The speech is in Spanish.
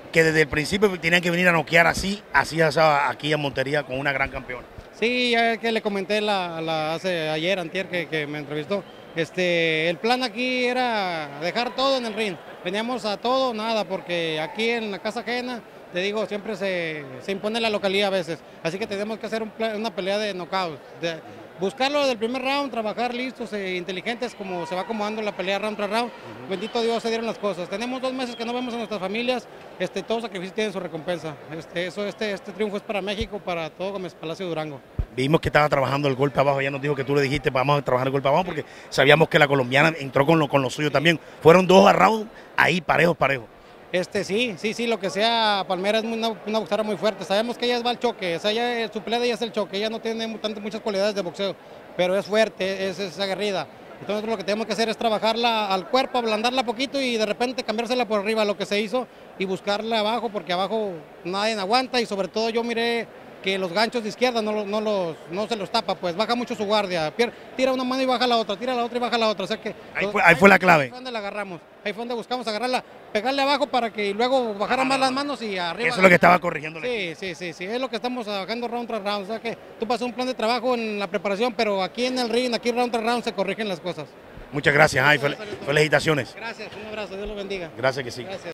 que desde el principio tenían que venir a noquear así aquí en Montería con una gran campeona. Sí, ya que le comenté ayer, antier, que me entrevistó. El plan aquí era dejar todo en el ring. Veníamos a todo, nada, porque aquí en la casa ajena, te digo, siempre se impone la localidad a veces. Así que tenemos que hacer una pelea de knockout. Buscarlo del primer round, trabajar listos e inteligentes como se va acomodando la pelea round tras round. Bendito Dios, se dieron las cosas. Tenemos 2 meses que no vemos a nuestras familias. Todo sacrificio tiene su recompensa. Este triunfo es para México, para todo Gómez Palacio Durango. Vimos que estaba trabajando el golpe abajo, ella nos dijo que tú le dijiste vamos a trabajar el golpe abajo porque sabíamos que la colombiana entró con lo suyo también. Fueron 2 rounds ahí parejos. Sí, lo que sea, Palmera es una boxeadora muy fuerte. Sabemos que ella va al choque, o sea, su pelea de ella es el choque. Ella no tiene muchas cualidades de boxeo, pero es fuerte, es aguerrida. Entonces lo que tenemos que hacer es trabajarla al cuerpo, ablandarla poquito y de repente cambiársela por arriba, lo que se hizo, y buscarla abajo, porque abajo nadie aguanta y sobre todo yo miré que los ganchos de izquierda no se los tapa, pues baja mucho su guardia, tira una mano y baja la otra, tira la otra y baja la otra, o sea que ahí fue la clave. Ahí fue donde la agarramos, ahí fue donde buscamos agarrarla, pegarle abajo para que luego bajara más las manos y arriba. Eso es lo que estaba corrigiendo. Sí, es lo que estamos trabajando round tras round, o sea que tú pasas un plan de trabajo en la preparación, pero aquí en el ring, aquí round tras round se corrigen las cosas. Muchas gracias, felicitaciones. Gracias, un abrazo, Dios lo bendiga. Gracias que sí. Gracias.